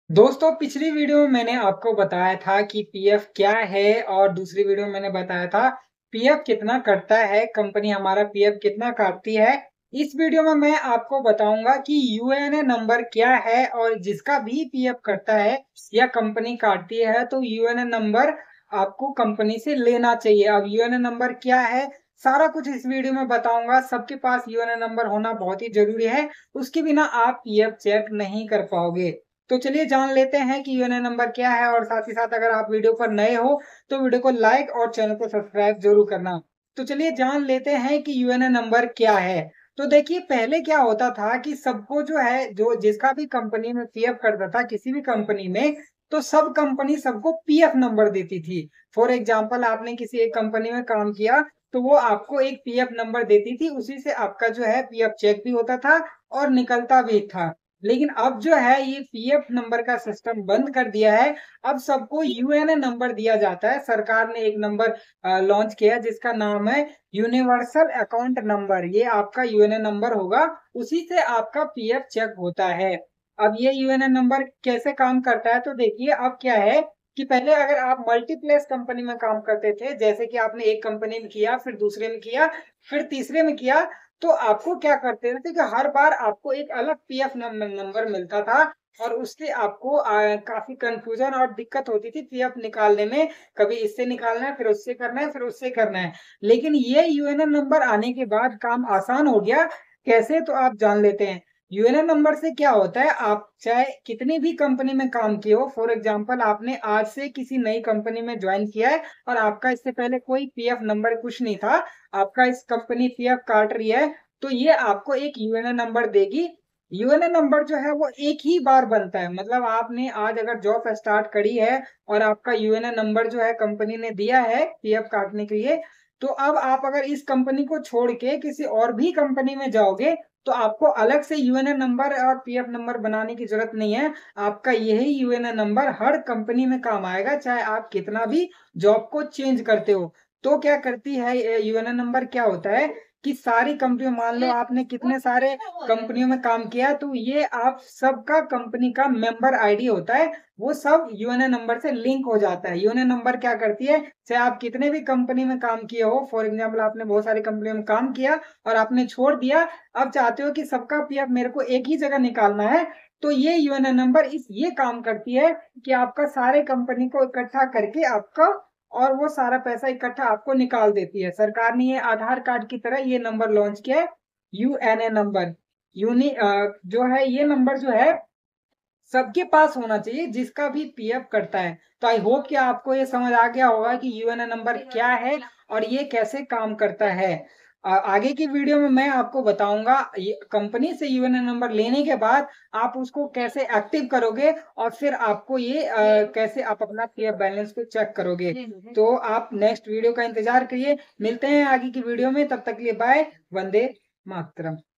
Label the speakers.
Speaker 1: दोस्तों पिछली वीडियो में मैंने आपको बताया था कि पीएफ क्या है और दूसरी वीडियो में मैंने बताया था पीएफ कितना कटता है, कंपनी हमारा पीएफ कितना काटती है। इस वीडियो में मैं आपको बताऊंगा कि यूएनए नंबर क्या है और जिसका भी पीएफ कटता है या कंपनी काटती है तो यूएनए नंबर आपको कंपनी से लेना चाहिए। अब यूएनए नंबर क्या है, सारा कुछ इस वीडियो में बताऊंगा। सबके पास यूएनए नंबर होना बहुत ही जरूरी है, उसके बिना आप पीएफ चेक नहीं कर पाओगे। तो चलिए जान लेते हैं कि यूएनए नंबर क्या है और साथ ही साथ अगर आप वीडियो पर नए हो तो वीडियो को लाइक और चैनल को सब्सक्राइब जरूर करना। तो चलिए जान लेते हैं कि यूएनए नंबर क्या है। तो देखिए पहले क्या होता था कि सबको जो है जो जिसका भी कंपनी में पीएफ करता था किसी भी कंपनी में, तो सब कंपनी सबको पीएफ नंबर देती थी। फॉर एग्जाम्पल आपने किसी एक कंपनी में काम किया तो वो आपको एक पीएफ नंबर देती थी, उसी से आपका जो है पीएफ चेक भी होता था और निकलता भी था। लेकिन अब जो है ये पीएफ नंबर का सिस्टम बंद कर दिया है। अब सबको यूएनए नंबर दिया जाता है। सरकार ने एक नंबर लॉन्च किया है जिसका नाम है यूनिवर्सल अकाउंट नंबर। ये आपका यूएनए नंबर होगा, उसी से आपका पीएफ चेक होता है। अब ये यूएनए नंबर कैसे काम करता है, तो देखिए अब क्या है कि पहले अगर आप मल्टीप्लेक्स कंपनी में काम करते थे, जैसे कि आपने एक कंपनी में किया, फिर दूसरे में किया, फिर तीसरे में किया, तो आपको क्या करते थे कि हर बार आपको एक अलग पीएफ नंबर मिलता था और उससे आपको काफी कंफ्यूजन और दिक्कत होती थी पीएफ निकालने में। कभी इससे निकालना है, फिर उससे करना है, फिर उससे करना है। लेकिन ये यूएनएन नंबर आने के बाद काम आसान हो गया। कैसे, तो आप जान लेते हैं। यूएनएन नंबर से क्या होता है, आप चाहे कितनी भी कंपनी में काम किए हो, फॉर एग्जांपल आपने आज से किसी नई कंपनी में ज्वाइन किया है और आपका इससे पहले कोई पीएफ नंबर कुछ नहीं था, आपका इस कंपनी पीएफ काट रही है, तो ये आपको एक यूएनए नंबर देगी। यूएनए नंबर जो है वो एक ही बार बनता है, मतलब आपने आज अगर जॉब स्टार्ट करी है और आपका यूएनए नंबर जो है कंपनी ने दिया है पीएफ काटने के लिए, तो अब आप अगर इस कंपनी को छोड़ के किसी और भी कंपनी में जाओगे तो आपको अलग से यूएनए नंबर और पीएफ नंबर बनाने की जरूरत नहीं है। आपका यही यूएनए नंबर हर कंपनी में काम आएगा, चाहे आप कितना भी जॉब को चेंज करते हो। तो क्या करती है यूएनए नंबर, क्या होता है कि सारी कंपनियों, मान लो आपने कितने सारे कंपनियों में काम किया, तो ये आप सबका कंपनी का मेंबर आईडी होता है, वो सब यूएनए नंबर से लिंक हो जाता है। यूएनए नंबर क्या करती है, चाहे आप कितने भी कंपनी में काम किए हो, फॉर एग्जाम्पल आपने बहुत सारी कंपनियों में काम किया और आपने छोड़ दिया, अब चाहते हो कि सबका पीएफ मेरे को एक ही जगह निकालना है, तो ये यूएनए नंबर इस ये काम करती है कि आपका सारे कंपनी को इकट्ठा करके आपका और वो सारा पैसा इकट्ठा आपको निकाल देती है। सरकार ने ये आधार कार्ड की तरह ये नंबर लॉन्च किया है, यूएनए नंबर। जो है ये नंबर जो है सबके पास होना चाहिए जिसका भी पीएफ कटता है। तो आई होप कि आपको ये समझ आ गया होगा कि यूएनए नंबर क्या है और ये कैसे काम करता है। आगे की वीडियो में मैं आपको बताऊंगा ये कंपनी से यूएनए नंबर लेने के बाद आप उसको कैसे एक्टिव करोगे और फिर आपको ये कैसे आप अपना पीएफ बैलेंस को चेक करोगे। तो आप नेक्स्ट वीडियो का इंतजार करिए, मिलते हैं आगे की वीडियो में, तब तक के लिए बाय। वंदे मातरम।